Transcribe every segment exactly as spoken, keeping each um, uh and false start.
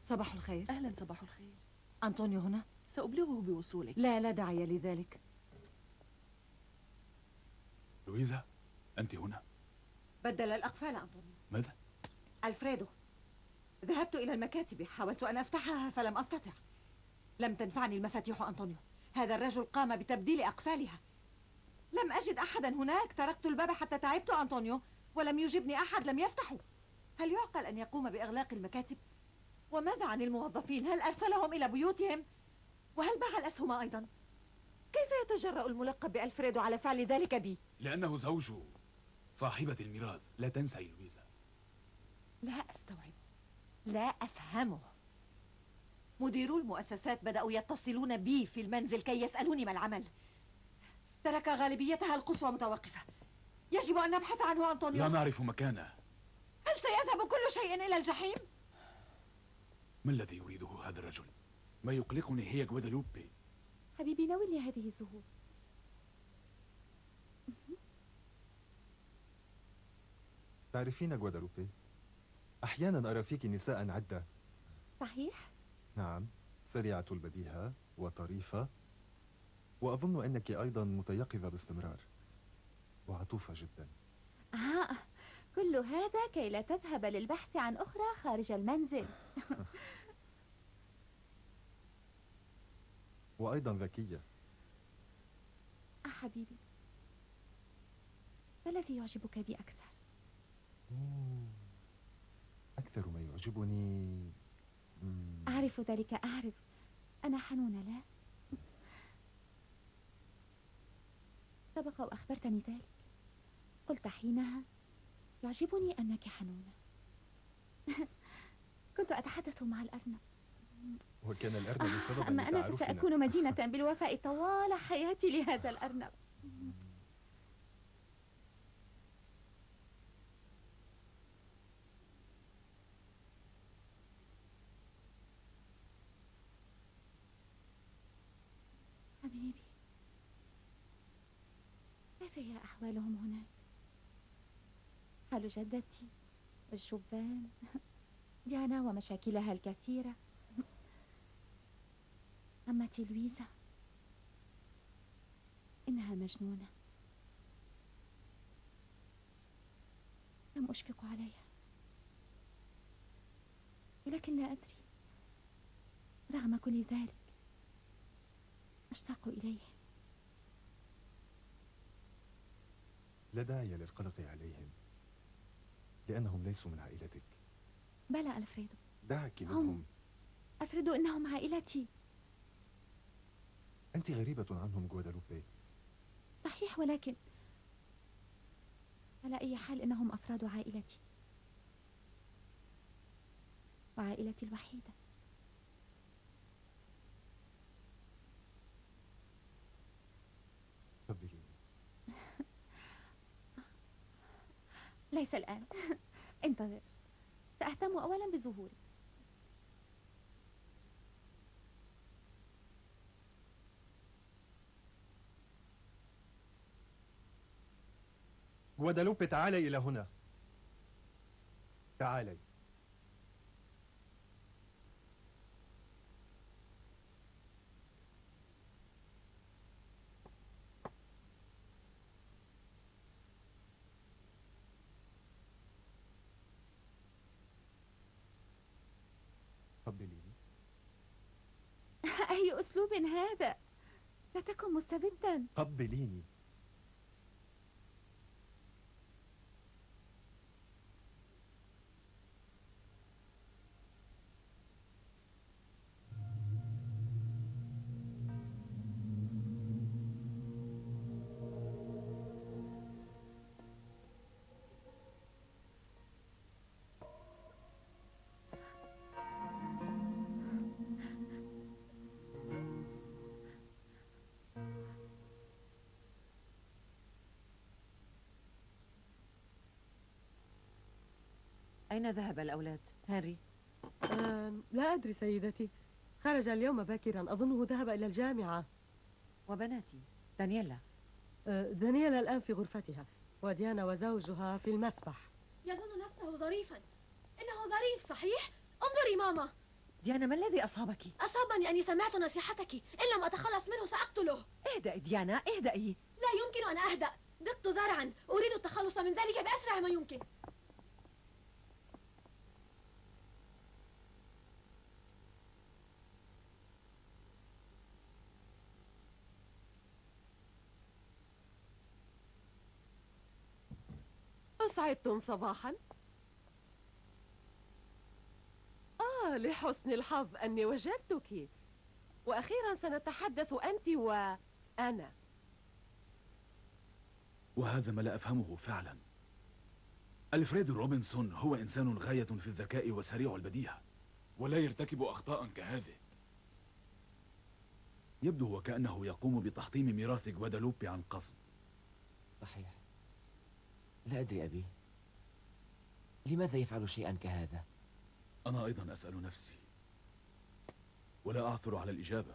صباح الخير. أهلا، صباح الخير. أنطونيو هنا؟ سأبلغه بوصولك. لا لا داعي لذلك. لويزا، أنت هنا؟ بدل الأقفال أنطونيو. ماذا؟ ألفريدو، ذهبت إلى المكاتب، حاولت أن أفتحها فلم أستطع. لم تنفعني المفاتيح أنطونيو، هذا الرجل قام بتبديل أقفالها. لم أجد أحدا هناك، تركت الباب حتى تعبت أنطونيو ولم يجبني أحد، لم يفتحوا. هل يعقل أن يقوم بإغلاق المكاتب؟ وماذا عن الموظفين؟ هل أرسلهم إلى بيوتهم؟ وهل باع الأسهم أيضا؟ كيف يتجرأ الملقب بألفريدو على فعل ذلك بي؟ لأنه زوج صاحبة الميراث، لا تنسي لويزا. لا أستوعب، لا أفهمه. مديرو المؤسسات بدأوا يتصلون بي في المنزل كي يسألوني ما العمل. ترك غالبيتها القصوى متوقفة. يجب أن نبحث عنه أنطونيو. لا نعرف مكانه. هل سيذهب كل شيء إلى الجحيم؟ ما الذي يريده هذا الرجل؟ ما يقلقني هي غوادالوبي. حبيبي ناولني هذه الزهور. تعرفين غوادالوبي، أحيانا أرى فيك نساء عدة. صحيح؟ نعم، سريعة البديهة وطريفة، وأظن أنك أيضا متيقظة باستمرار وعطوفة جدا. آه، كل هذا كي لا تذهب للبحث عن أخرى خارج المنزل. وأيضا ذكية. آه حبيبي، ما الذي يعجبك بي أكثر؟ أكثر ما يعجبني مم. أعرف ذلك، أعرف. أنا حنونة، لا؟ سبق وأخبرتني ذلك. قلت حينها يعجبني أنك حنونة. كنت أتحدث مع الأرنب. وكان الأرنب سببا أما أنا لتعارفنا. فسأكون مدينة بالوفاء طوال حياتي لهذا الأرنب. حبيبي، كيف هي أحوالهم هناك؟ حال جدتي والشبان، ديانا ومشاكلها الكثيرة، عمتي لويزا، إنها مجنونة. لم أشفق عليها، ولكن لا أدري، رغم كل ذلك أشتاق إليهم. لا داعي للقلق عليهم، لأنهم ليسوا من عائلتك. بلى ألفريدو، دعك هم منهم. ألفريدو، إنهم عائلتي. أنت غريبة عنهم غوادالوبي. صحيح، ولكن على أي حال إنهم أفراد عائلتي، وعائلتي الوحيدة. قبليني. ليس الآن. انتظر، سأهتم أولا بظهوري. غوادالوبي، تعالي إلى هنا. تعالي. قبليني. أي أسلوب هذا؟ لا تكن مستبدا. قبليني. أين ذهب الأولاد؟ هنري؟ آه لا أدري سيدتي، خرج اليوم باكرا، أظنه ذهب إلى الجامعة. وبناتي دانييلا؟ آه دانييلا الآن في غرفتها، وديانا وزوجها في المسبح. يظن نفسه ظريفا. إنه ظريف صحيح. انظري ماما. ديانا، ما الذي أصابك؟ أصابني أني سمعت نصيحتك، إن لم أتخلص منه سأقتله. اهدئي ديانا، اهدئي. لا يمكن أن أهدأ، ضقت ذرعا، أريد التخلص من ذلك بأسرع ما يمكن. أسعدتم صباحا. آه، لحسن الحظ أني وجدتك، وأخيرا سنتحدث أنت وأنا. وهذا ما لا أفهمه فعلا. ألفريد روبنسون هو إنسان غاية في الذكاء وسريع البديهة، ولا يرتكب أخطاء كهذه. يبدو وكأنه يقوم بتحطيم ميراث غوادالوبي عن قصد. صحيح. لا أدري أبي، لماذا يفعل شيئا كهذا؟ أنا أيضا أسأل نفسي، ولا أعثر على الإجابة،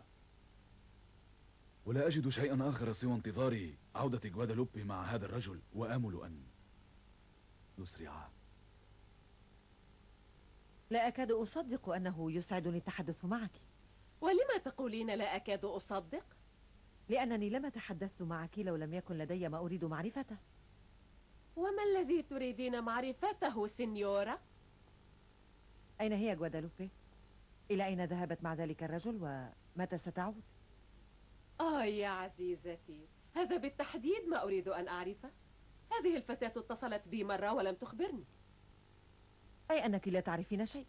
ولا أجد شيئا آخر سوى انتظار عودة غوادالوبي مع هذا الرجل، وآمل أن يسرع. لا أكاد أصدق أنه يسعدني التحدث معك. ولما تقولين لا أكاد أصدق؟ لأنني لما تحدثت معك لو لم يكن لدي ما أريد معرفته. وما الذي تريدين معرفته سينيورا؟ أين هي غوادالوبي؟ إلى أين ذهبت مع ذلك الرجل ومتى ستعود؟ آه يا عزيزتي، هذا بالتحديد ما أريد أن أعرفه. هذه الفتاة اتصلت بي مرة ولم تخبرني. أي أنك لا تعرفين شيء.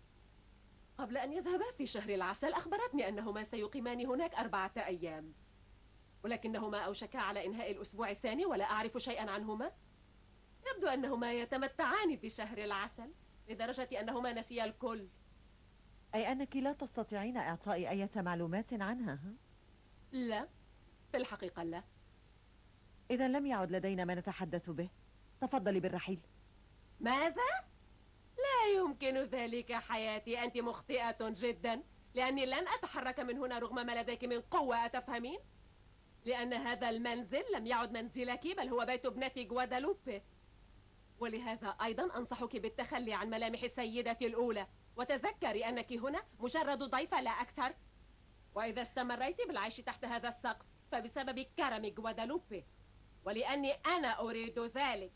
قبل أن يذهبا في شهر العسل أخبرتني أنهما سيقيمان هناك أربعة أيام، ولكنهما أوشكا على إنهاء الأسبوع الثاني ولا أعرف شيئا عنهما. يبدو أنهما يتمتعان بشهر العسل لدرجة أنهما نسيا الكل. أي أنك لا تستطيعين إعطاء أي معلومات عنها؟ ها؟ لا، في الحقيقة لا. إذا لم يعد لدينا ما نتحدث به. تفضلي بالرحيل. ماذا؟ لا يمكن ذلك حياتي، أنت مخطئة جدا، لأني لن أتحرك من هنا رغم ما لديك من قوة، أتفهمين؟ لأن هذا المنزل لم يعد منزلك، بل هو بيت ابنتي غوادالوبي، ولهذا أيضا أنصحك بالتخلي عن ملامح سيدتي الأولى، وتذكري أنك هنا مجرد ضيفة لا أكثر. وإذا استمريت بالعيش تحت هذا السقف فبسبب كرم غوادالوبي، ولأني أنا أريد ذلك.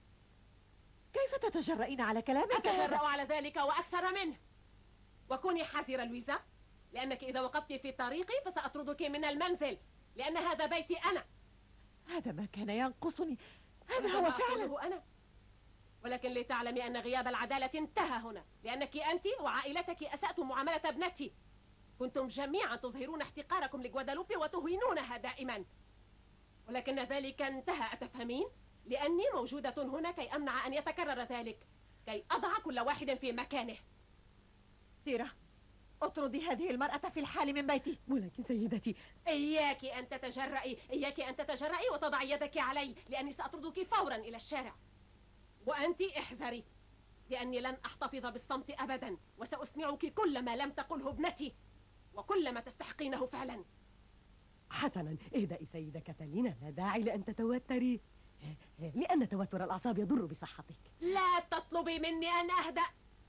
كيف تتجرئين على كلامك؟ أتجرأ على ذلك وأكثر منه. وكوني حذرة لويزا، لأنك إذا وقفت في طريقي فسأطردك من المنزل، لأن هذا بيتي أنا. هذا ما كان ينقصني، هذا هذا هو ما فعلا. أقوله أنا. ولكن لتعلمي أن غياب العدالة انتهى هنا، لأنك أنت وعائلتك أسأتم معاملة ابنتي. كنتم جميعا تظهرون احتقاركم لغوادالوبي وتهينونها دائما، ولكن ذلك انتهى، أتفهمين؟ لأني موجودة هنا كي أمنع أن يتكرر ذلك، كي أضع كل واحد في مكانه. سيرة، اطردي هذه المرأة في الحال من بيتي. ولكن سيدتي، إياك أن تتجرئي، إياك أن تتجرئي وتضعي يدك علي، لأني سأطردك فورا إلى الشارع. وأنت احذري، لأني لن أحتفظ بالصمت أبدا، وسأسمعك كل ما لم تقله ابنتي وكل ما تستحقينه فعلا. حسنا، اهدئي سيدة كاتالينا، لا داعي لأن تتوتري، لأن توتر الأعصاب يضر بصحتك. لا تطلبي مني أن أهدأ.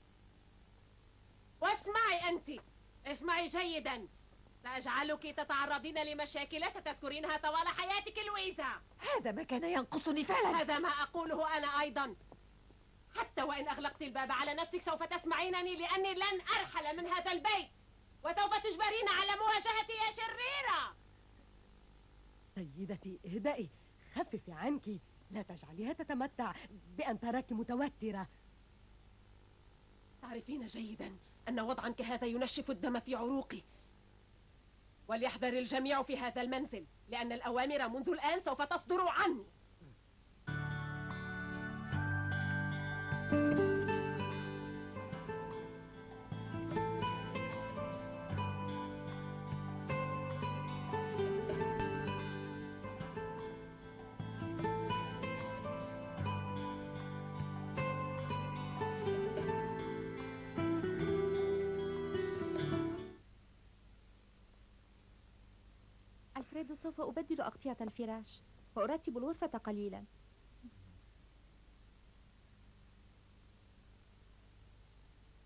واسمعي أنت، اسمعي جيدا، سأجعلك تتعرضين لمشاكل ستذكرينها طوال حياتك لويزا. هذا ما كان ينقصني فعلا. هذا ما أقوله أنا أيضا. حتى وإن أغلقت الباب على نفسك سوف تسمعينني، لأني لن أرحل من هذا البيت، وسوف تجبرين على مواجهتي يا شريرة. سيدتي اهدئي، خففي عنك، لا تجعليها تتمتع بأن تراك متوترة. تعرفين جيدا أن وضعا كهذا ينشف الدم في عروقي. وليحذر الجميع في هذا المنزل، لأن الأوامر منذ الآن سوف تصدر عني. ألفريدو، سوف أبدل أغطية الفراش وأرتب الغرفة قليلا.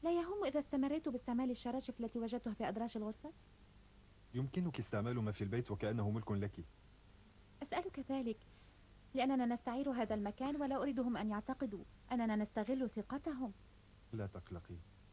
لا يهم إذا استمريت باستعمال الشراشف التي وجدتها في أدراج الغرفة؟ يمكنك استعمال ما في البيت وكأنه ملك لك. أسألك ذلك لأننا نستعير هذا المكان ولا أريدهم أن يعتقدوا أننا نستغل ثقتهم. لا تقلقي.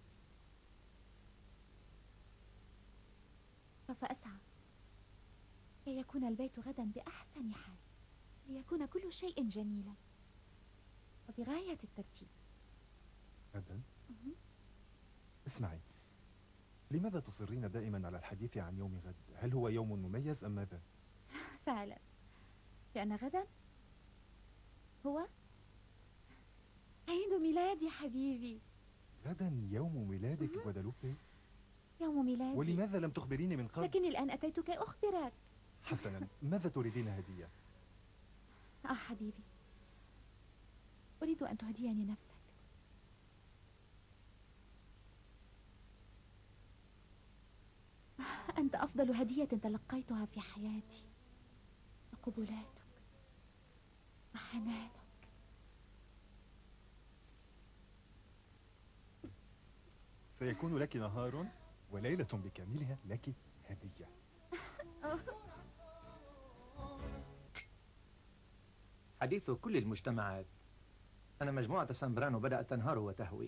سوف أسعى كي يكون البيت غدا بأحسن حال، ليكون كل شيء جميلا وبغاية الترتيب. غدا؟ اسمعي، لماذا تصرين دائما على الحديث عن يوم غد؟ هل هو يوم مميز أم ماذا؟ فعلا، لأن غدا هو عيد ميلادي حبيبي. غدا يوم ميلادك غوادالوبي؟ يوم ميلادي. ولماذا لم تخبريني من قبل؟ لكني الآن أتيت كي أخبرك. حسنا، ماذا تريدين هدية؟ آه حبيبي، أريد أن تهديني نفسك. أنت أفضل هدية تلقيتها في حياتي، وقبلاتك وحنانك. سيكون لك نهار وليلة بكاملها لك هدية. حديث كل المجتمعات أن مجموعة سامبرانو بدأت تنهار وتهوي.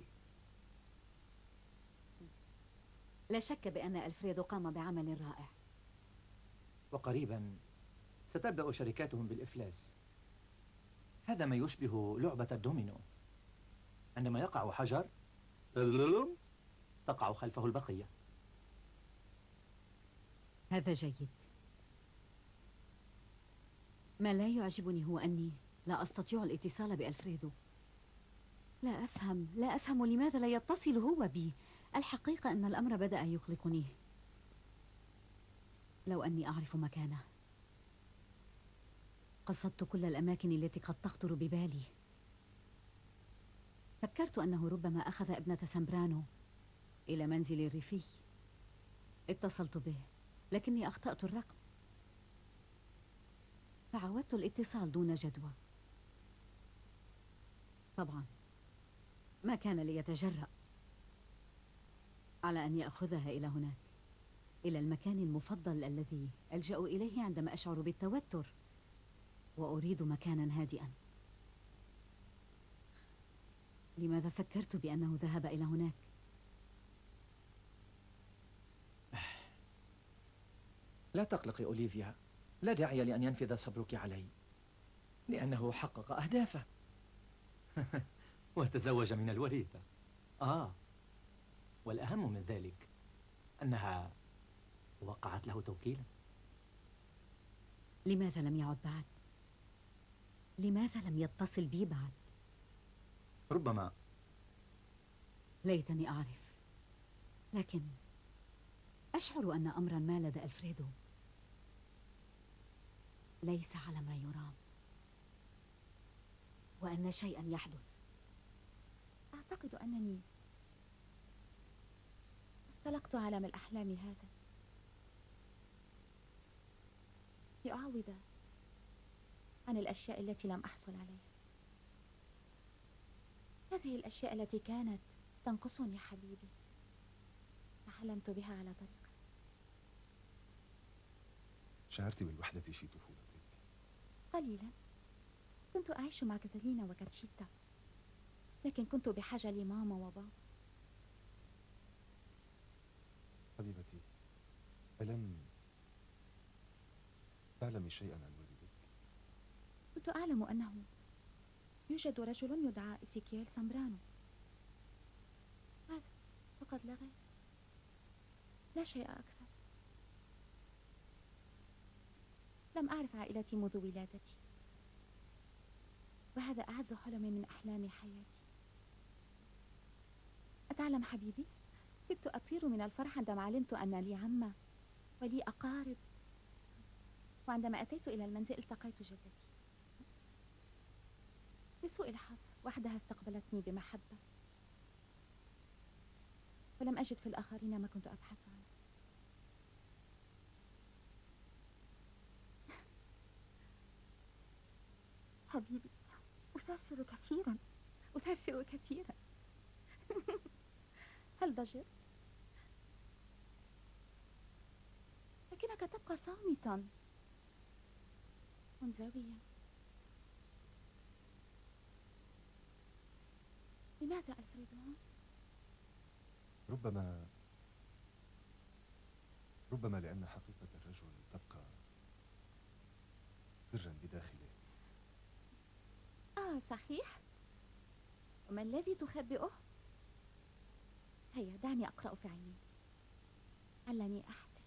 لا شك بأن ألفريدو قام بعمل رائع، وقريبا ستبدأ شركاتهم بالإفلاس. هذا ما يشبه لعبة الدومينو، عندما يقع حجر تقع خلفه البقية. هذا جيد. ما لا يعجبني هو أني لا أستطيع الاتصال بألفريدو. لا أفهم لا أفهم لماذا لا يتصل هو بي. الحقيقة أن الأمر بدأ يقلقني. لو أني أعرف مكانه. قصدت كل الأماكن التي قد تخطر ببالي. فكرت أنه ربما أخذ ابنة سامبرانو إلى منزل الريفي. اتصلت به لكني أخطأت الرقم، فعودت الاتصال دون جدوى. طبعا ما كان ليتجرأ على أن يأخذها إلى هناك، إلى المكان المفضل الذي ألجأ إليه عندما أشعر بالتوتر وأريد مكانا هادئا. لماذا فكرت بأنه ذهب إلى هناك؟ لا تقلقي أوليفيا، لا داعي لأن ينفذ صبرك علي، لأنه حقق أهدافه. وتزوج من الوريثة. آه، والأهم من ذلك أنها وقعت له توكيلا. لماذا لم يعد بعد؟ لماذا لم يتصل بي بعد؟ ربما. ليتني أعرف، لكن أشعر أن أمرا ما لدى ألفريدو ليس على ما يرام، وأن شيئا يحدث. أعتقد أنني اختلقت عالم الأحلام هذا لأعوض عن الأشياء التي لم أحصل عليها. هذه الأشياء التي كانت تنقصني حبيبي فحلمت بها على طريقة. شعرت بالوحدة في طفولتك؟ قليلا. كنت أعيش مع كاتالينا وكاتشيتا، لكن كنت بحاجة لماما وبابا. حبيبتي، ألم تعلمي شيئا عن والدك؟ كنت أعلم أنه يوجد رجل يدعى إيسيكيل سامبرانو. هذا فقط لا غير، لا شيء أكثر. لم أعرف عائلتي منذ ولادتي، وهذا أعز حلم من أحلام حياتي. أتعلم حبيبي، كنت أطير من الفرح عندما علمت أن لي عمة ولي أقارب، وعندما أتيت إلى المنزل التقيت جدتي. لسوء الحظ وحدها استقبلتني بمحبة، ولم أجد في الآخرين ما كنت أبحث عنه. حبيبي، أثرثر كثيرا أثرثر كثيرا هل ضجرت؟ لكنك تبقى صامتا منزويا. لماذا ألفريدو؟ ربما ربما لأن حقيقة الرجل تبقى سرا بداخله. آه صحيح؟ وما الذي تخبئه؟ هيا دعني أقرأ في عيني، علني أحزر.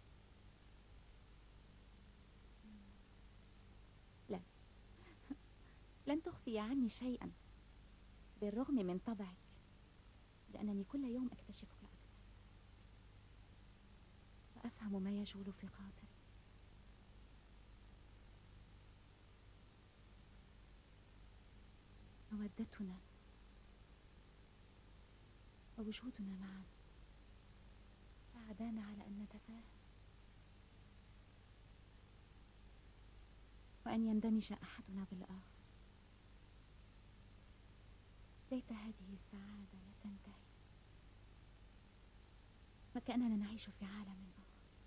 لا، لن تخفي عني شيئا بالرغم من طبعك، لأنني كل يوم أكتشفك أكثر وأفهم ما يجول في خاطري. مودتنا ووجودنا معا ساعدانا على أن نتفاهم وأن يندمج أحدنا بالآخر. ليت هذه السعادة لا تنتهي وكأننا نعيش في عالم آخر.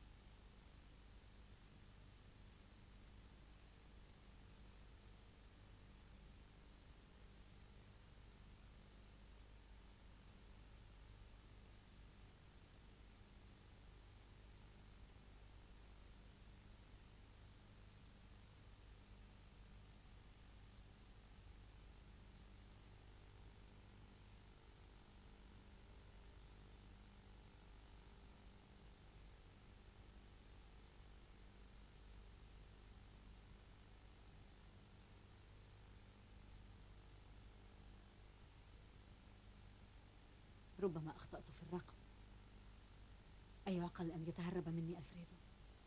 ربما أخطأت في الرقم. أي عقل أن يتهرب مني ألفريدو؟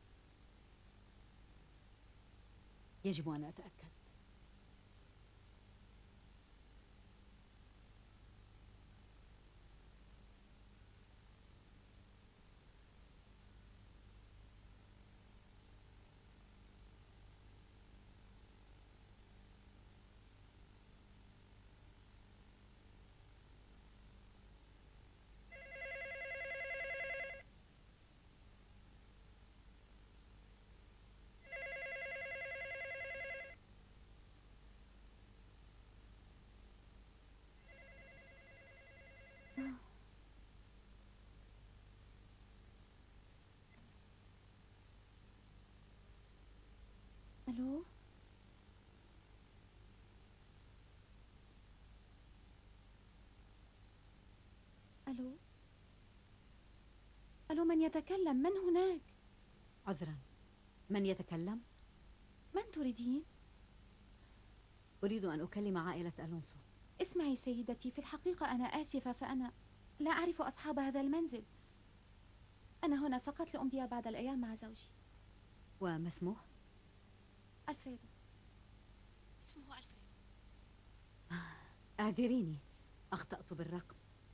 يجب أن أتأكد. ألو؟ ألو؟ ألو، من يتكلم؟ من هناك؟ عذرا، من يتكلم؟ من تريدين؟ أريد أن أكلم عائلة ألونسو. اسمعي سيدتي، في الحقيقة أنا آسفة، فأنا لا أعرف أصحاب هذا المنزل. أنا هنا فقط لأمضي بعض الأيام مع زوجي. وما اسمه؟ ألفريدو. اسمه ألفريدو. اعذريني، أخطأت بالرقم.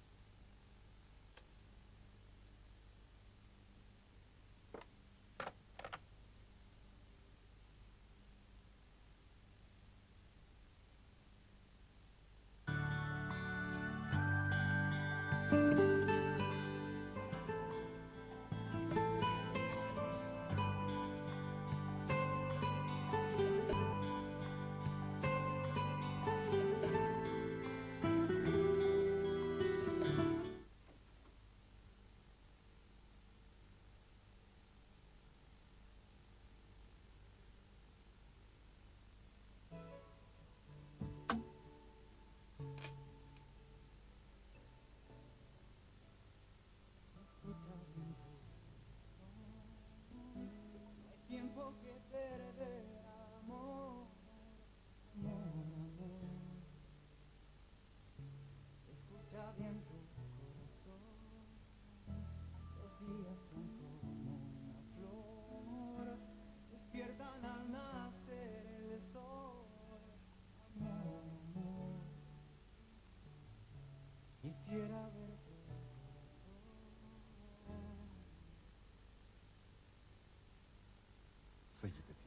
سيدتي،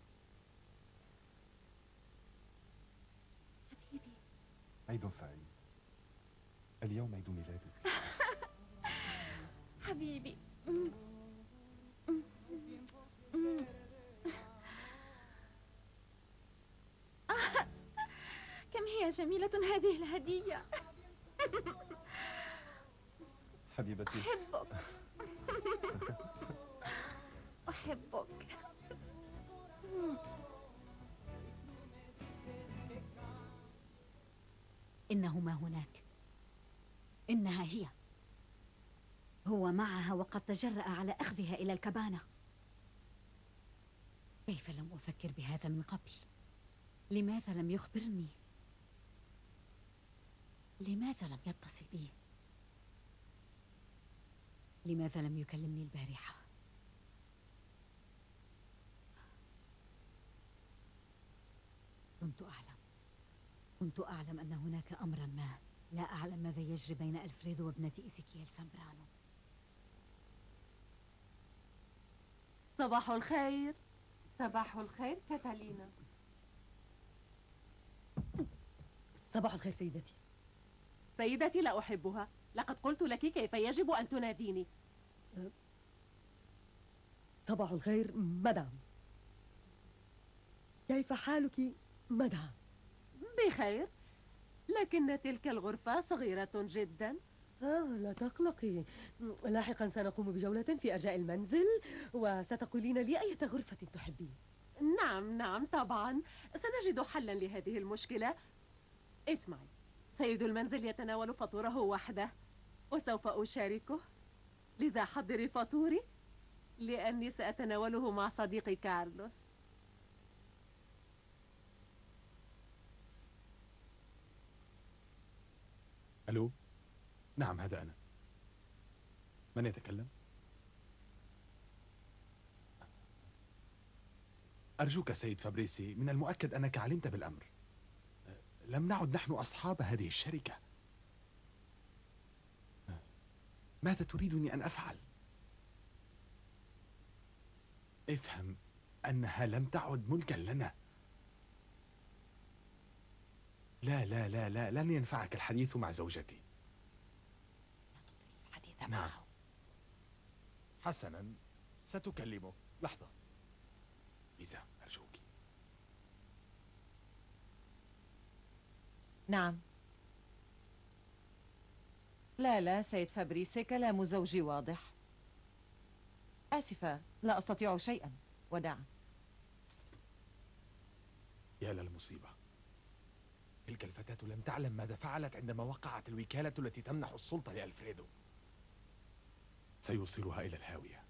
حبيبي، عيد سعيد. اليوم عيد ميلادك. حبيبي. كم هي جميلة هذه الهدية. حبيبتي. أحبك. أحبك. إنه ما هناك. إنها هي. هو معها وقد تجرأ على أخذها إلى الكبانة. كيف لم أفكر بهذا من قبل؟ لماذا لم يخبرني؟ لماذا لم يتصل بي؟ لماذا لم يكلمني البارحة؟ كنت أعلم كنت أعلم أن هناك أمرا ما. لا أعلم ماذا يجري بين ألفريدو وابنة إيزيكييل سامبرانو. صباح الخير. صباح الخير كاتالينا. صباح الخير سيدتي. سيدتي لا أحبها. لقد قلت لك كيف يجب أن تناديني. صباح الخير مدام. كيف حالك مدام؟ بخير، لكن تلك الغرفة صغيرة جدا. آه لا تقلقي، لاحقا سنقوم بجولة في أرجاء المنزل وستقولين لي أية غرفة تحبين. نعم نعم طبعا، سنجد حلا لهذه المشكلة. اسمعي، سيد المنزل يتناول فطوره وحده وسوف أشاركه، لذا حضري فطوري لأني سأتناوله مع صديقي كارلوس. ألو؟ نعم هذا أنا. من يتكلم؟ أرجوك سيد فابريسي، من المؤكد أنك علمت بالأمر. لم نعد نحن أصحاب هذه الشركة. ماذا تريدني أن أفعل؟ افهم أنها لم تعد ملكا لنا. لا لا لا لا لن ينفعك الحديث مع زوجتي. لا تطيل الحديث نعم. معه. حسنا، ستكلمه. لحظة ليزا أرجوك. نعم. لا لا سيد فابريسي، كلام زوجي واضح. آسفة، لا أستطيع شيئا. وداعا. يا للمصيبة، تلك الفتاة لم تعلم ماذا فعلت عندما وقعت الوكالة التي تمنح السلطة لألفريدو. سيوصلها إلى الهاوية.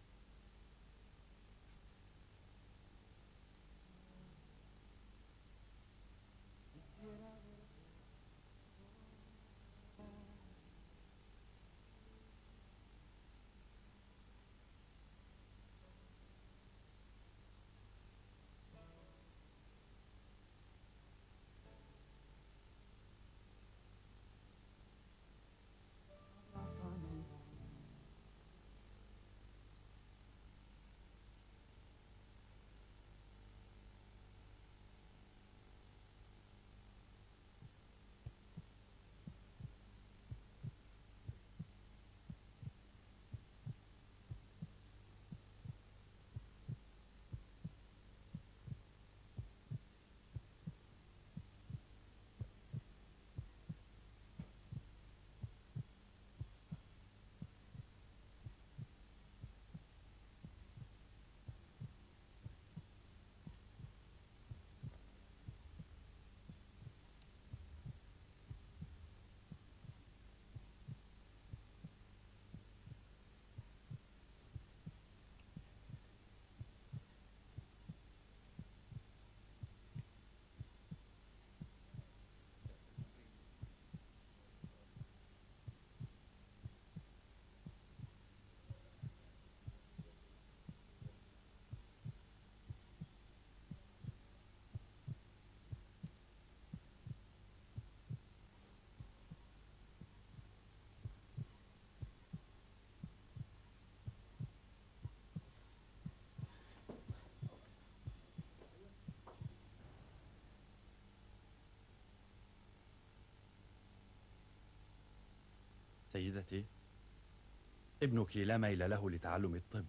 سيدتي، ابنك لا ميل له لتعلم الطب.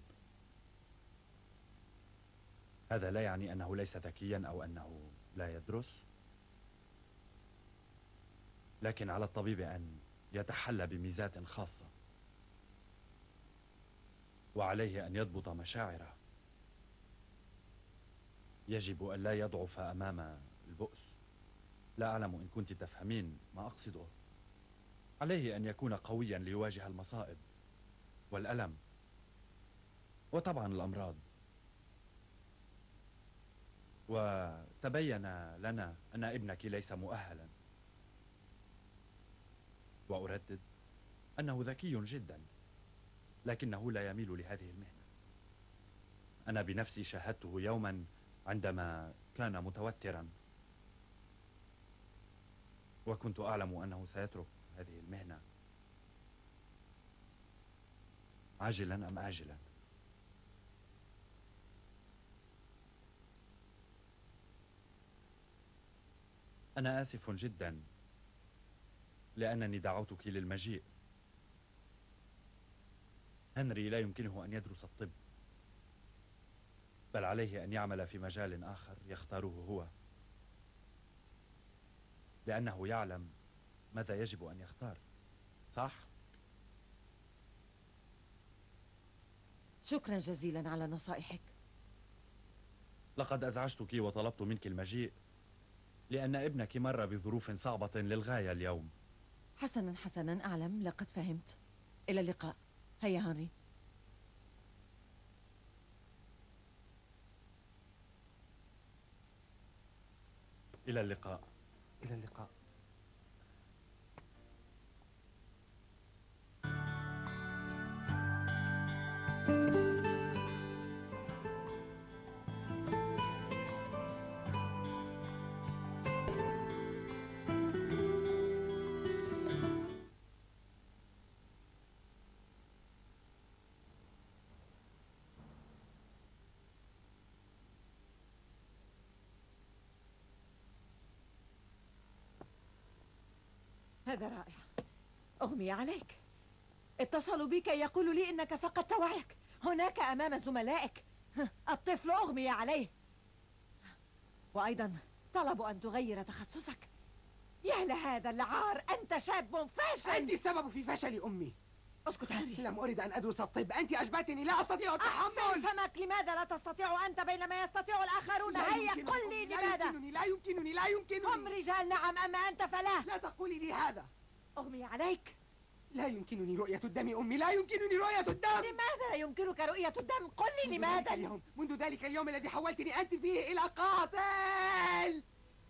هذا لا يعني أنه ليس ذكيا أو أنه لا يدرس، لكن على الطبيب أن يتحلى بميزات خاصة، وعليه أن يضبط مشاعره. يجب أن لا يضعف أمام البؤس. لا أعلم إن كنت تفهمين ما أقصده. عليه أن يكون قويا ليواجه المصائب والألم وطبعا الأمراض. وتبين لنا أن ابنك ليس مؤهلا، وأردد أنه ذكي جدا، لكنه لا يميل لهذه المهنة. أنا بنفسي شاهدته يوما عندما كان متوترا، وكنت أعلم أنه سيترك هذه المهنة عاجلا أم آجلا. أنا آسف جدا لأنني دعوتك للمجيء. هنري لا يمكنه أن يدرس الطب، بل عليه أن يعمل في مجال آخر يختاره هو، لأنه يعلم ماذا يجب أن يختار. صح؟ شكرا جزيلا على نصائحك. لقد أزعجتك وطلبت منك المجيء لأن ابنك مر بظروف صعبة للغاية اليوم. حسنا حسنا، أعلم، لقد فهمت. إلى اللقاء. هيا هنري. إلى اللقاء. إلى اللقاء. هذا رائع. أغمي عليك. اتصلوا بك يقولوا لي إنك فقدت وعيك هناك أمام زملائك. الطفل أغمي عليه، وأيضا طلبوا أن تغير تخصصك. يا لهذا العار، أنت شاب فاشل. أنت السبب في فشل أمي. اسكت هنري. لم أرد أن أدرس الطب، أنت أجبرتني، لا أستطيع التحمل. أحسن فمك. لماذا لا تستطيع أنت بينما يستطيع الآخرون؟ هيا قل لي لماذا. لا يمكنني لا يمكنني لا يمكنني. هم رجال نعم، أما أنت فلا. لا تقولي لي هذا. أغمي عليك. لا يمكنني رؤية الدم أمي، لا يمكنني رؤية الدم. لماذا لا يمكنك رؤية الدم؟ قل لي منذ لماذا. ذلك اليوم منذ ذلك اليوم الذي حولتني أنت فيه إلى قاتل.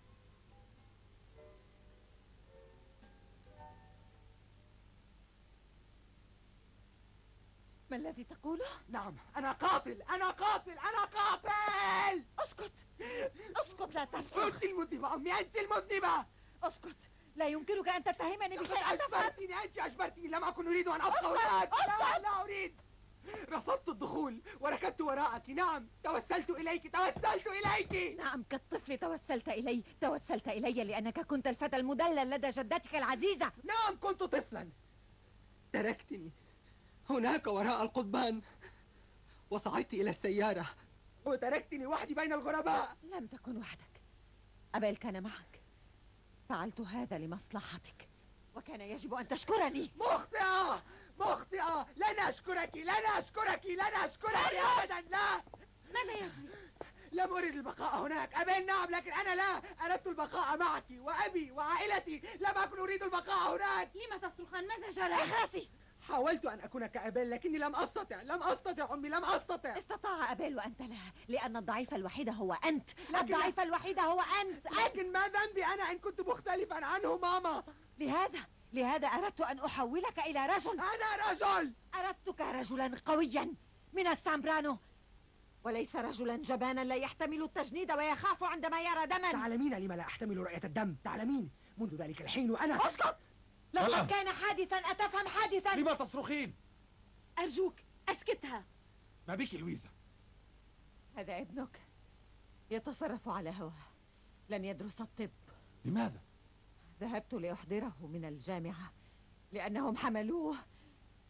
ما الذي تقوله؟ نعم، أنا قاتل، أنا قاتل، أنا قاتل. اسكت اسكت، لا تصرخ. أنت المذنبة أمي، أنت المذنبة. اسكت، لا يمكنك أن تتهمني بشيء. أجبرتني، أنت أجبرتني، لم أكن أريد أن أبقى هناك. لا لا أريد. رفضت الدخول وركضت وراءك. نعم، توسلت إليك، توسلت إليك. نعم، كالطفل توسلت إلي. توسلت إلي لأنك كنت الفتى المدلل لدى جدتك العزيزة. نعم، كنت طفلا. تركتني هناك وراء القضبان وصعدت إلى السيارة وتركتني وحدي بين الغرباء. لم تكن وحدك، أبيل كان معك. فعلت هذا لمصلحتك، وكان يجب أن تشكرني. مخطئة مخطئة، لن أشكرك، لن أشكرك، لن أشكرك أبدا. لا. ماذا يجري؟ لم أرد البقاء هناك. أبيل نعم، لكن أنا لا. أردت البقاء معك وأبي وعائلتي. لم أكن أريد البقاء هناك. لما تصرخان؟ ماذا جرى؟ اخرسي. حاولت أن أكون كأبيل لكني لم أستطع، لم أستطع أمي، لم أستطع. استطاع أبيل وأنت لا، لأن الضعيف الوحيد هو أنت. لكن الضعيف الوحيد هو أنت. لكن ما ذنبي أنا إن كنت مختلفا عنه ماما؟ لهذا لهذا أردت أن أحولك إلى رجل. أنا رجل. أردتك رجلا قويا من السامبرانو، وليس رجلا جبانا لا يحتمل التجنيد ويخاف عندما يرى دما. تعلمين لما لا أحتمل رؤية الدم، تعلمين. منذ ذلك الحين وأنا. اسكت. لقد كان حادثا، أتفهم حادثا. لما تصرخين؟ أرجوك أسكتها. ما بك لويزا؟ هذا ابنك يتصرف على هواه، لن يدرس الطب. لماذا؟ ذهبت لأحضره من الجامعة لأنهم حملوه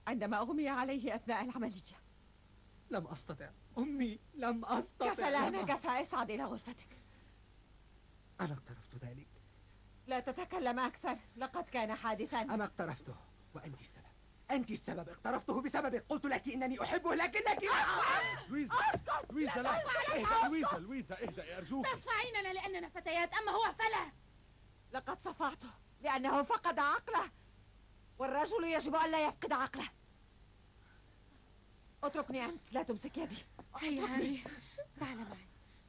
عندما أغمي عليه أثناء العملية. لم أستطع أمي، لم أستطع. كفى الآن كفى، اصعد إلى غرفتك. أنا اقترفت ذلك. لا تتكلم أكثر، لقد كان حادثا. أنا اقترفته وأنت السبب. أنت السبب، اقترفته بسببك. قلت لك إنني أحبه لكنك لويزا اسكت. لويزا لا اهدأ لويزا لويزا اهدأ أرجوك. تصفعيننا لأننا فتيات، أما هو فلا. لقد صفعته لأنه فقد عقله، والرجل يجب أن لا يفقد عقله. اتركني أنت، لا تمسك يدي. هيا هاري، تعال معي.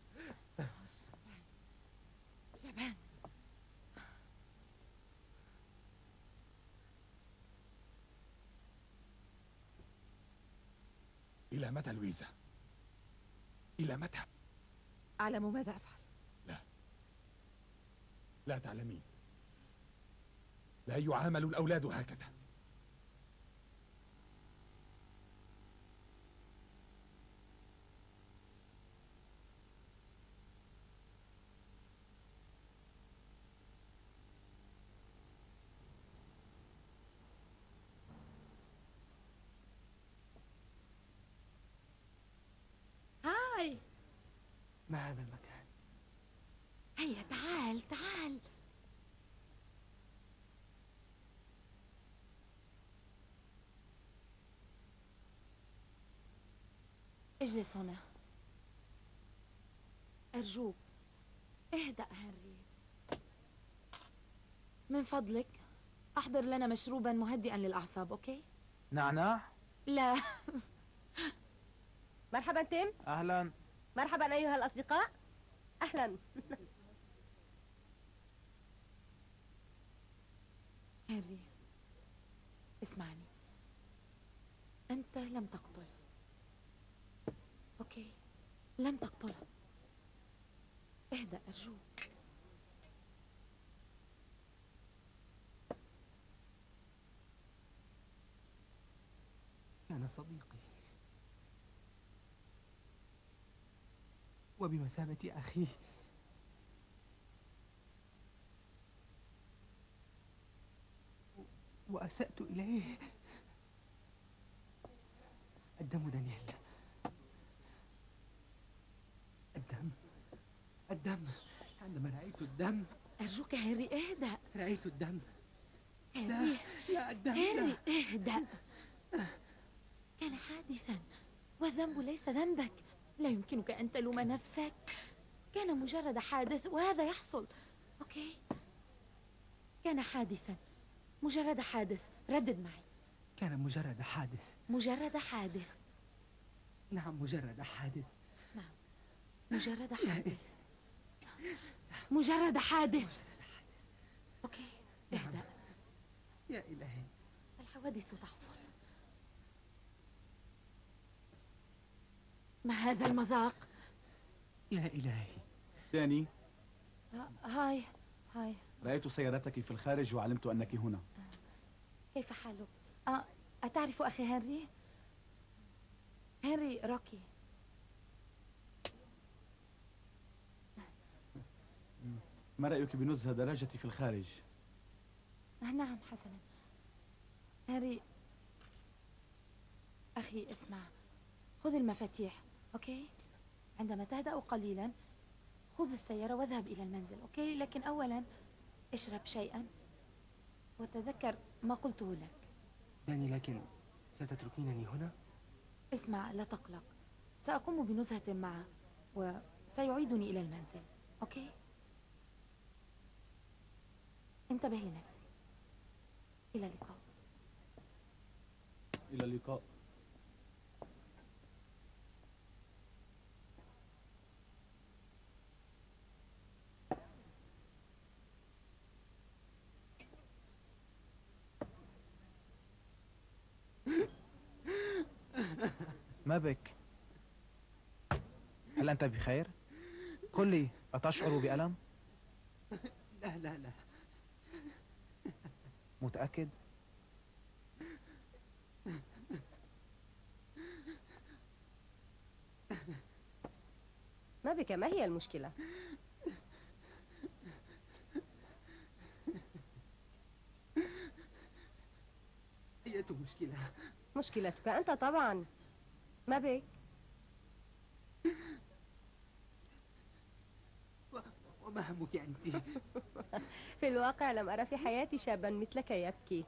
جبان. إلى متى لويزا؟ إلى متى؟ أعلم ماذا أفعل. لا لا تعلمين. لا يعامل الأولاد هكذا. هاي، ما هذا المكان؟ هيا تعال تعال. اجلس هنا أرجوك. اهدأ هنري، من فضلك أحضر لنا مشروبا مهدئا للأعصاب. أوكي؟ نعناع؟ لا. مرحبا تيم. أهلا. مرحبا أيها الأصدقاء. أهلا. هنري اسمعني، أنت لم تقتل. أوكي؟ لم تقتله. اهدأ أرجوك. كان صديقي وبمثابة أخيه. وأسأت إليه. الدم دانييل، الدم الدم. عندما رأيت الدم. أرجوك هنري اهدأ. رأيت الدم. هنري لا لا الدم هنري لا. اهدأ. كان حادثا والذنب ليس ذنبك. لا يمكنك أن تلوم نفسك. كان مجرد حادث وهذا يحصل. أوكي؟ كان حادثا، مجرد حادث. ردد معي. كان مجرد حادث. مجرد حادث. نعم مجرد حادث. نعم مجرد حادث. مجرد حادث. أوكي اهدأ. يا إلهي، الحوادث تحصل. ما هذا المذاق؟ يا إلهي. داني، هاي هاي. رأيت سيارتك في الخارج وعلمت أنك هنا. كيف حالك؟ أه أتعرف أخي هنري؟ هنري روكي. ما رأيك بنزهة دراجتي في الخارج؟ نعم حسنا. هنري أخي اسمع، خذ المفاتيح. أوكي؟ عندما تهدأ قليلا خذ السيارة واذهب إلى المنزل. أوكي؟ لكن أولا اشرب شيئا وتذكر ما قلته لك. داني، لكن ستتركينني هنا؟ اسمع، لا تقلق، سأقوم بنزهة معه وسيعيدني إلى المنزل. أوكي؟ انتبه لنفسك. إلى اللقاء. إلى اللقاء. ما بك؟ هل أنت بخير؟ قل لي، أتشعر بألم؟ لا لا لا. متأكد؟ ما بك؟ ما هي المشكلة؟ أية مشكلة؟ مشكلتك أنت طبعا. ما بك؟ وما همك أنت؟ في الواقع لم أرى في حياتي شابا مثلك يبكي.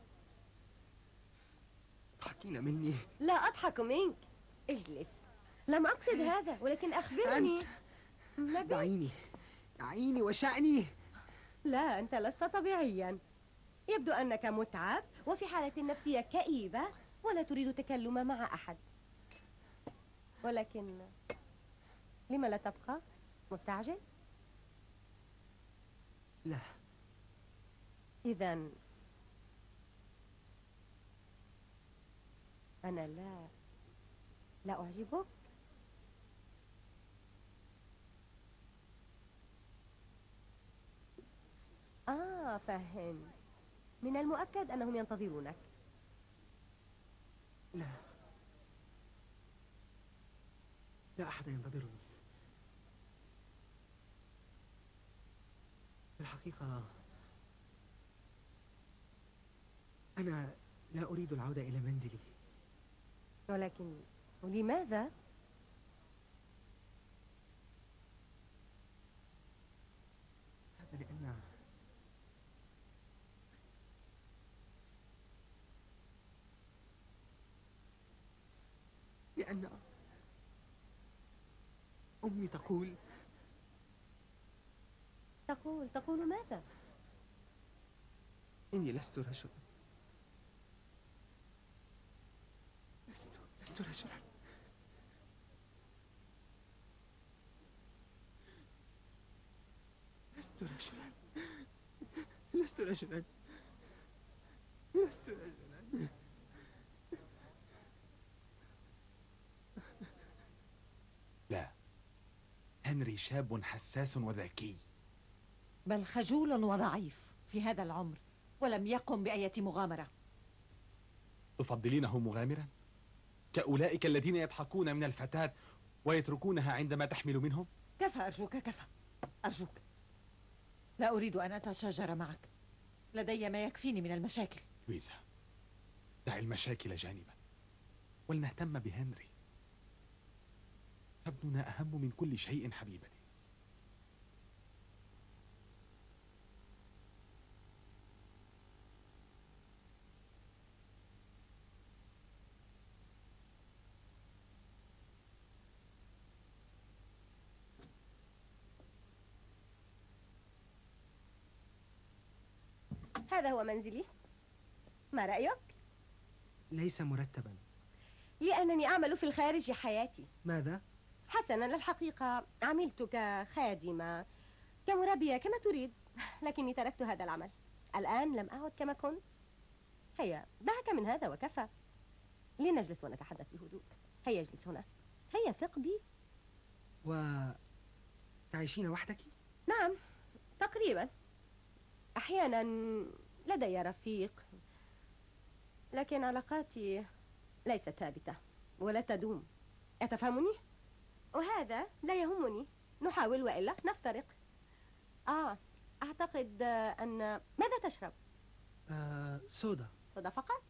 تضحكين مني؟ لا أضحك منك. اجلس. لم أقصد هذا، ولكن أخبرني. أنت ما بك؟ دعيني دعيني وشأني. لا، أنت لست طبيعيا. يبدو أنك متعب وفي حالة نفسية كئيبة ولا تريد التكلم مع أحد. ولكن لما لا تبقى؟ مستعجل؟ لا. إذن أنا لا لا أعجبك؟ آه فهمت. من المؤكد أنهم ينتظرونك. لا، لا أحد ينتظرني. في الحقيقة أنا لا أريد العودة إلى منزلي. ولكن لماذا؟ هذا لأن لأن أمي تقول تقول تقول ماذا؟ إني لست رجلا. لست لست رجلا. لست رجلا. لست رجلا. لست رجلا. لا، هنري شاب حساس وذكي، بل خجول وضعيف في هذا العمر ولم يقم بأية مغامرة. تفضلينه مغامرا كأولئك الذين يضحكون من الفتاة ويتركونها عندما تحمل منهم؟ كفى أرجوك، كفى أرجوك. لا أريد أن أتشاجر معك، لدي ما يكفيني من المشاكل. لويزا، دع المشاكل جانبا ولنهتم بهنري، فابننا أهم من كل شيء حبيبتي. هذا هو منزلي. ما رأيك؟ ليس مرتبا. لأنني أعمل في الخارج حياتي. ماذا؟ حسنا، الحقيقة عملت كخادمة كمربية كما تريد، لكني تركت هذا العمل. الآن لم أعد كما كنت. هيا دعك من هذا وكفى. لنجلس ونتحدث بهدوء. هيا اجلس هنا. هيا ثق بي. وتعيشين وحدك؟ نعم تقريبا. أحيانا لدي رفيق، لكن علاقاتي ليست ثابتة ولا تدوم. أتفهمني؟ وهذا لا يهمني. نحاول وإلا نفترق. آه أعتقد أن ماذا تشرب؟ آه، سودا. سودا فقط؟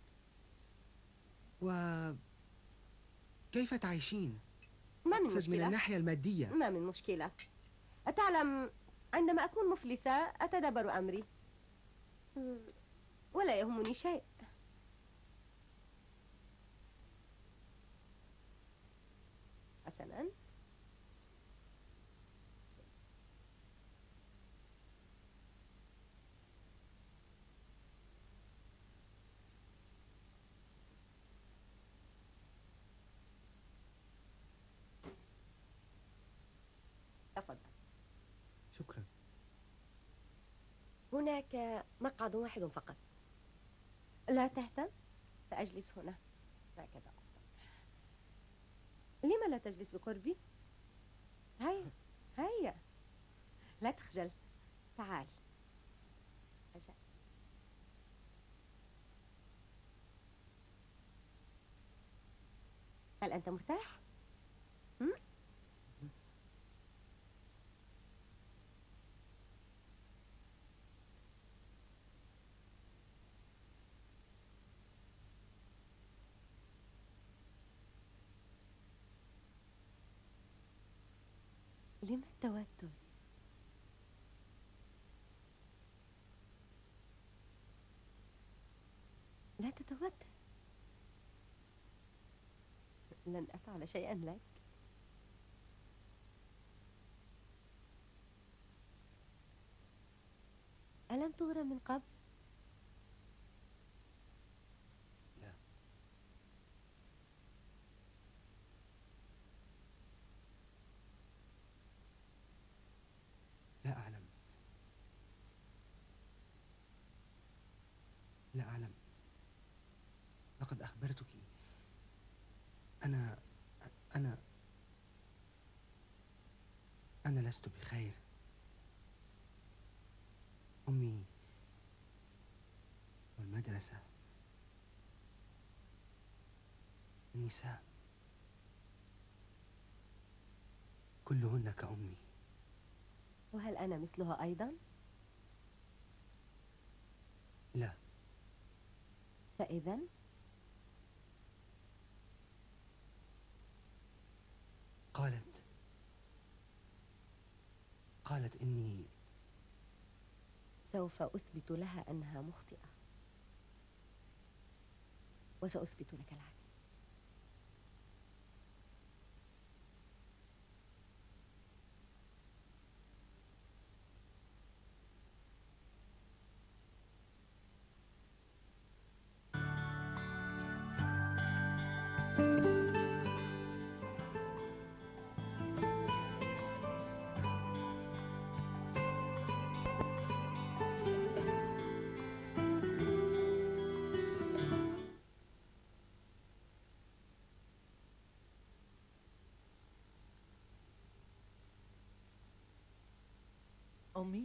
وكيف تعيشين؟ ما من أقصد مشكلة. من الناحية المادية. ما من مشكلة. أتعلم عندما أكون مفلسة أتدبر أمري ولا يهمني شيء. حسنا، تفضل. شكرا. هناك مقعد واحد فقط. لا تهتم، سأجلس هنا. هكذا أفضل. لما لا تجلس بقربي؟ هيا هيا، لا تخجل. تعال. أجل. هل أنت مرتاح؟ هم؟ لما التوتر؟ لا تتوتر، لن أفعل شيئا لك. ألم تغرم من قبل؟ لا. لا أعلم. لا أعلم. لقد أخبرتك. أنا أنا أنا لست بخير. أمي والمدرسة، النساء، كلهن كأمي. وهل أنا مثلها أيضا؟ لا. فإذا قالت قالت إني سوف أثبت لها أنها مخطئة، وسأثبت لك العكس. أمي،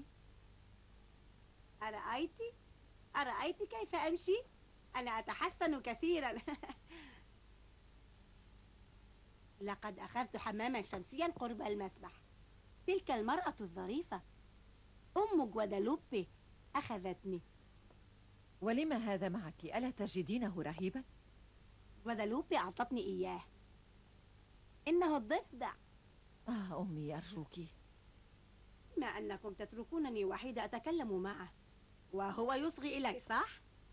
أرأيت؟ أرأيت كيف أمشي؟ أنا أتحسن كثيرا. لقد أخذت حماما شمسيا قرب المسبح. تلك المرأة الظريفة أم غوادالوبي أخذتني. ولم هذا معك؟ ألا تجدينه رهيبا؟ غوادالوبي أعطتني إياه. إنه الضفدع. آه أمي أرجوك، بما أنكم تتركونني وحيدة أتكلم معه وهو يصغي إلي، صح؟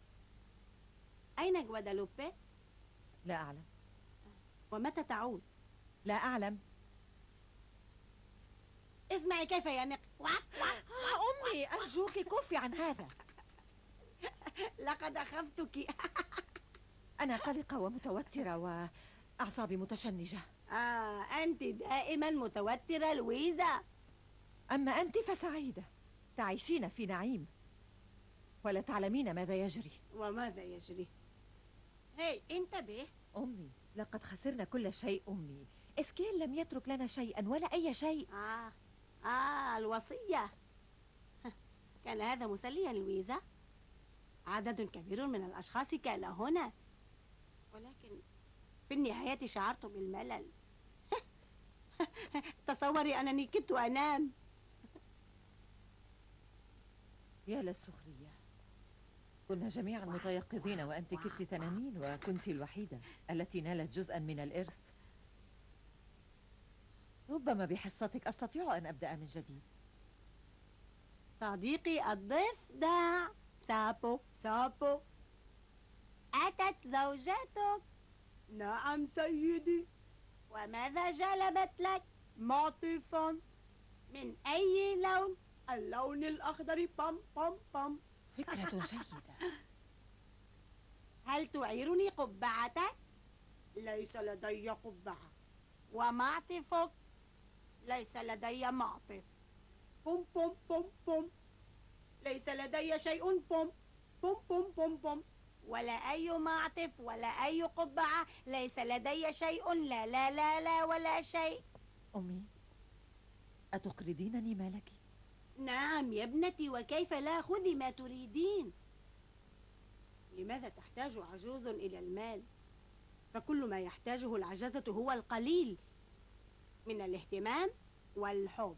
أين غوادالوبي؟ لا أعلم. ومتى تعود؟ لا أعلم. اسمعي كيف ينق. آه أمي أرجوك كفي عن هذا. لقد أخفتك. أنا قلقة ومتوترة وأعصابي متشنجة. آه أنت دائما متوترة لويزا. أما أنت فسعيدة، تعيشين في نعيم ولا تعلمين ماذا يجري. وماذا يجري؟ هاي انتبه. أمي لقد خسرنا كل شيء. أمي إسكيل لم يترك لنا شيئا ولا أي شيء. آه آه الوصية. كان هذا مسليا لويزا. عدد كبير من الأشخاص كان هنا، ولكن في النهاية شعرت بالملل. تصوري أنني كدت أنام. يا للسخرية، كنا جميعا متيقظين وأنت كدت تنامين، وكنت الوحيدة التي نالت جزءا من الإرث. ربما بحصتك أستطيع أن أبدأ من جديد. صديقي الضفدع سابو سابو، أتت زوجتك. نعم سيدي. وماذا جلبت لك؟ معطفا. من أي لون؟ اللون الأخضر. بام بام بام. فكرة جيدة. هل تعيرني قبعتك؟ ليس لدي قبعة. ومعطفك؟ ليس لدي معطف. بوم بوم بوم بوم. ليس لدي شيء. بوم بوم بوم بوم بوم. ولا أي معطف ولا أي قبعة. ليس لدي شيء. لا لا لا لا ولا شيء. أمي أتقرضينني مالك؟ نعم يا ابنتي، وكيف لا، خذي ما تريدين. لماذا تحتاج عجوز إلى المال؟ فكل ما يحتاجه العجزة هو القليل من الاهتمام والحب.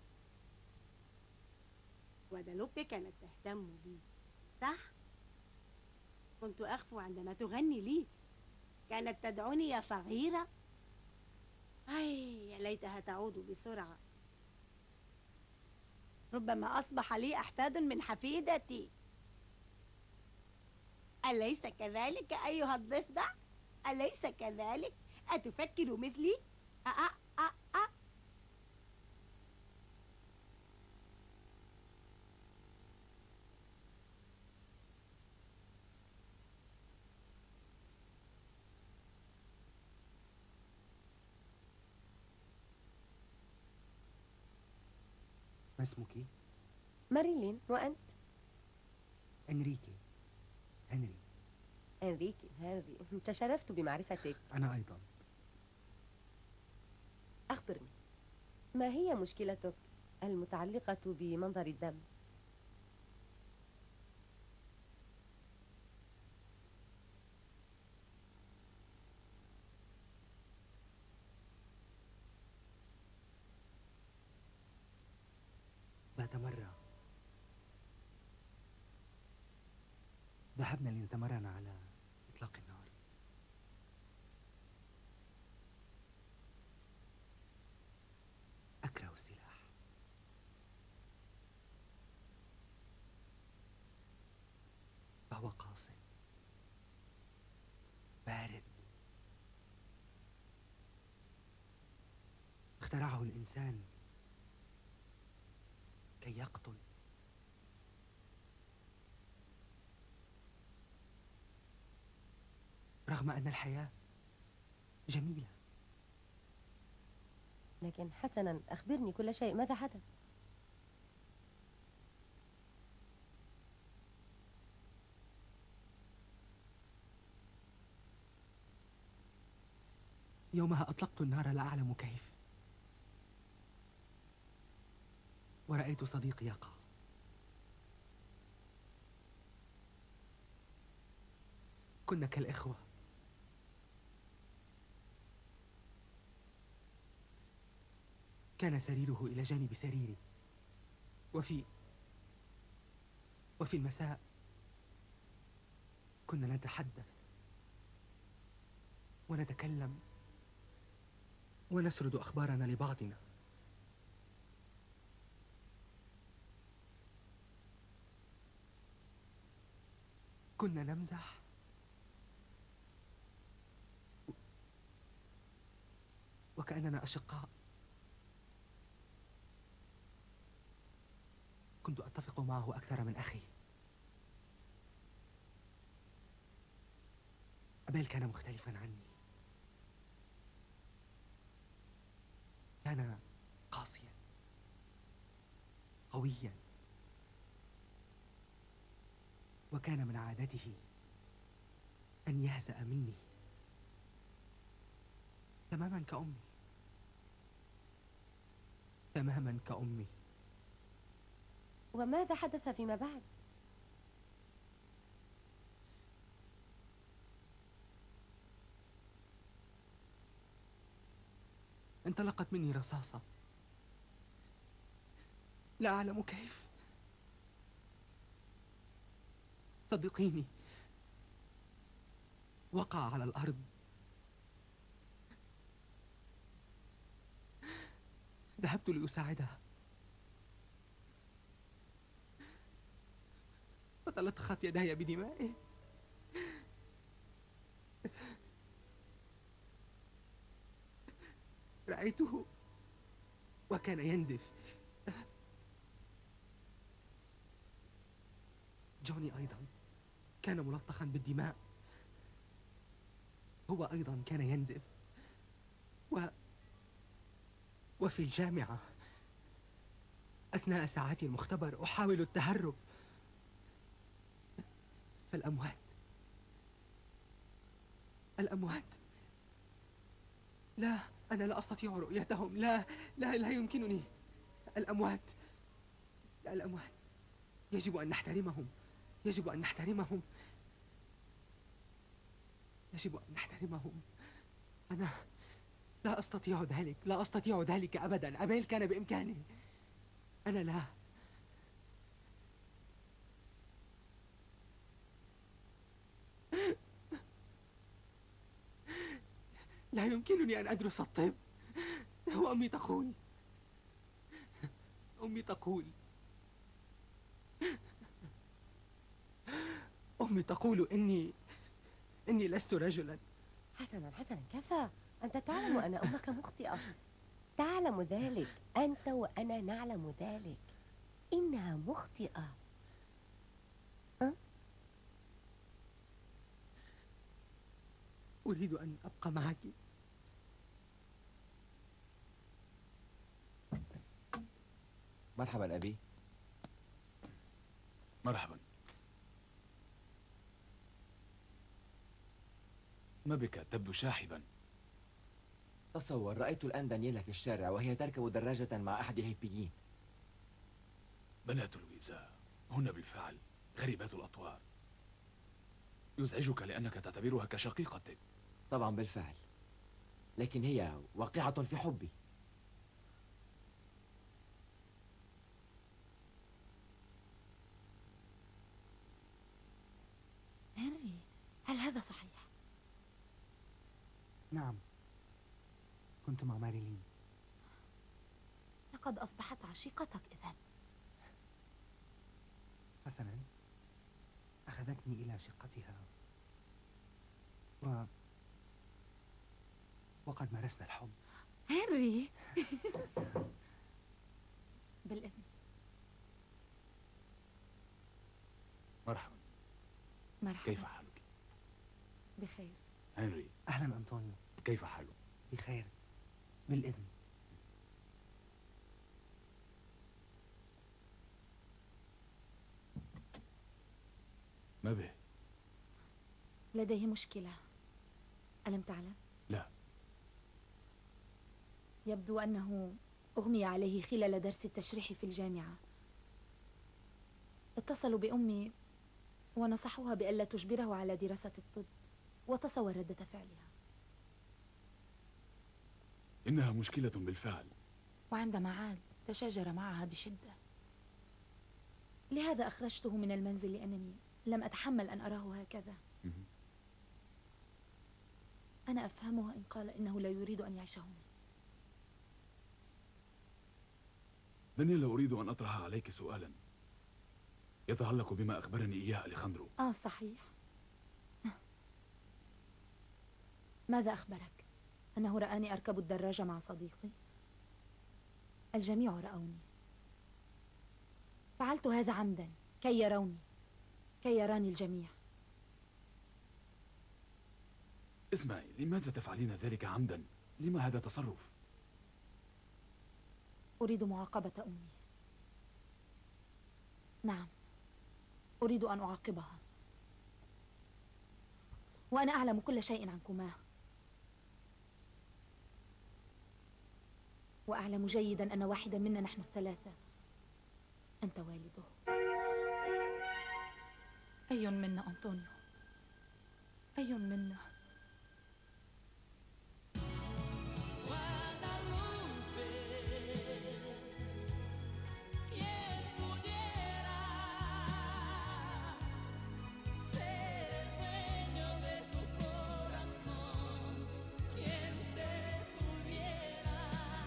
غوادالوبي كانت تهتم بي، صح؟ كنت أخفو عندما تغني لي. كانت تدعوني يا صغيرة. أي يا ليتها تعود بسرعة. ربما أصبح لي أحفاد من حفيدتي. أليس كذلك أيها الضفدع؟ أليس كذلك؟ أتفكر مثلي؟ أ أ أ أ ما اسمك؟ ماريلين. وأنت؟ انريكي. هنري. انريكي. هنري. تشرفت بمعرفتك. أنا أيضا. أخبرني، ما هي مشكلتك المتعلقة بمنظر الدم؟ ذات مرة ذهبنا لنتمرن على إطلاق النار. أكره السلاح. فهو قاسٍ بارد. اخترعه الإنسان كي يقتل. رغم أن الحياة جميلة. لكن حسنا، أخبرني كل شيء. ماذا حدث؟ يومها أطلقت النار لا أعلم كيف، ورأيت صديقي يقع. كنا كالإخوة. كان سريره إلى جانب سريري، وفي وفي المساء كنا نتحدث ونتكلم ونسرد أخبارنا لبعضنا. كنا نمزح وكأننا أشقاء. كنت أتفق معه أكثر من أخي. أبيل كان مختلفا عني. كان قاسيا قويا، وكان من عادته أن يهزأ مني تماما كأمي. تماما كأمي. وماذا حدث فيما بعد؟ انطلقت مني رصاصة لا أعلم كيف. صدقيني، وقع على الأرض. ذهبت لأساعدها فتلطخت يداي بدمائه. رأيته وكان ينزف. جوني أيضا كان ملطخا بالدماء، هو أيضا كان ينزف. و... وفي الجامعة أثناء ساعات المختبر أحاول التهرب، فالأموات الأموات لا، أنا لا أستطيع رؤيتهم. لا لا لا يمكنني. الأموات لا، الأموات يجب أن نحترمهم. يجب أن نحترمهم. يجب أن نحترمهم. أنا لا أستطيع ذلك. لا أستطيع ذلك أبدا. أبيل كان بإمكانه. أنا لا. لا يمكنني أن أدرس الطب. وأمي تقول أمي تقول أمي تقول إني إني لست رجلا. حسنا حسنا كفى. أنت تعلم أن أمك مخطئة، تعلم ذلك، أنت وأنا نعلم ذلك. إنها مخطئة. أه؟ أريد أن أبقى معك. مرحبا أبي. مرحبا. ما بك؟ تبدو شاحبا. تصور، رأيت الآن دانييلا في الشارع وهي تركب دراجة مع أحد الهيبيين. بنات لويزا هن بالفعل غريبات الأطوار. يزعجك لأنك تعتبرها كشقيقتك. طبعا بالفعل، لكن هي واقعة في حبي. هنري، هل هذا صحيح؟ نعم، كنت مع ماريلين. لقد أصبحت عشيقتك إذن. حسنا، أخذتني إلى شقتها و... وقد مارسنا الحب. هنري. بالإذن. مرحبا. مرحبا. كيف حالك؟ بخير. هنري. أهلا أنطونيو. كيف حالك؟ بخير. بالإذن. ما به؟ لديه مشكلة، ألم تعلم؟ لا. يبدو أنه أغمي عليه خلال درس التشريح في الجامعة. اتصلوا بأمي ونصحوها بألا تجبره على دراسة الطب، وتصور ردة فعلها. إنها مشكلة بالفعل. وعندما عاد تشاجر معها بشدة. لهذا أخرجته من المنزل لأنني لم أتحمل أن أراه هكذا. أنا أفهمه إن قال إنه لا يريد أن يعيش هنا. دانييلا، أريد أن أطرح عليك سؤالا يتعلق بما أخبرني إياه أليخاندرو. آه صحيح. ماذا أخبرك؟ أنه رآني أركب الدراجة مع صديقي؟ الجميع رأوني. فعلت هذا عمدا كي يروني، كي يراني الجميع. اسمعي، لماذا تفعلين ذلك عمدا؟ لما هذا تصرف؟ أريد معاقبة أمي. نعم، أريد أن أعاقبها. وأنا أعلم كل شيء عنكما، وأعلم جيدا أن واحدا منا نحن الثلاثة أنت والده. أي منا أنطونيو؟ أي منا؟